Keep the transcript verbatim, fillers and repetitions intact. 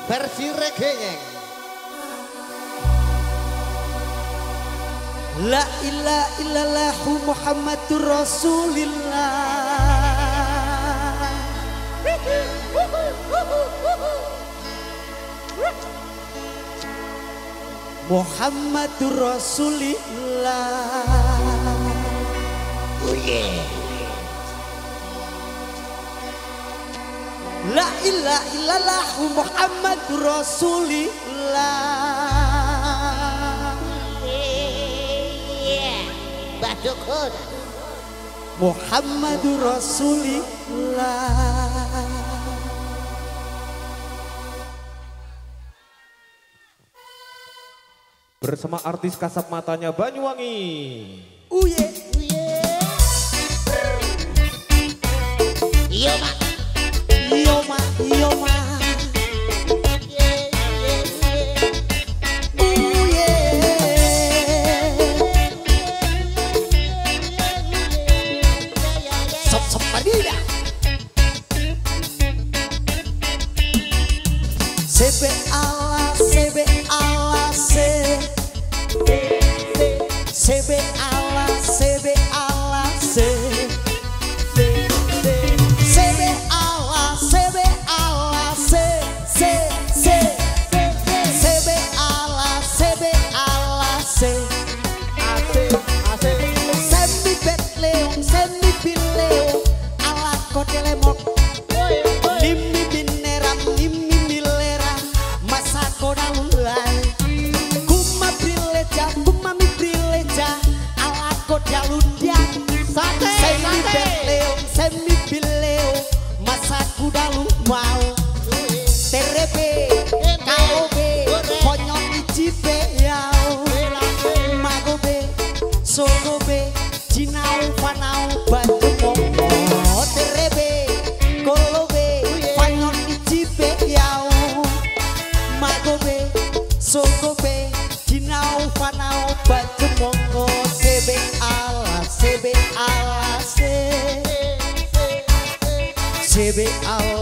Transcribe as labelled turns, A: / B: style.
A: versi reggae.
B: La ilaha illallah Muhammadur Rasulillah. Muhammadur Rasulillah.
A: Oh yeah.
B: La ilaha illallah Muhammadur Rasulillah.
A: Badukun
B: Muhammadur Rasulillah.
C: Bersama artis kasat matanya Banyuwangi.
B: Uye
A: uye. Iyo ma
B: iyo ma iyo ma. Sebe ala sebe ala se Sebe ala sebe ala se Sebe ala sebe ala se se se Sebe ala sebe ala se Semi betleong semi bileo ala kodelemok Nimi bineram nimi Kuma prileja, kuma mi prileja, ala koda lundian. Semi beleo, semi bileo, masa kuda lumau. Terebe, kaobe, konyol ijibe yau. Magobe, sogobe, jinau panau baju momo. Terebe, kolobe, konyol ijibe yau. Magobe, sogobe, jinau panau baju monggo. Sebe ala, sebe ala se, sebe ala.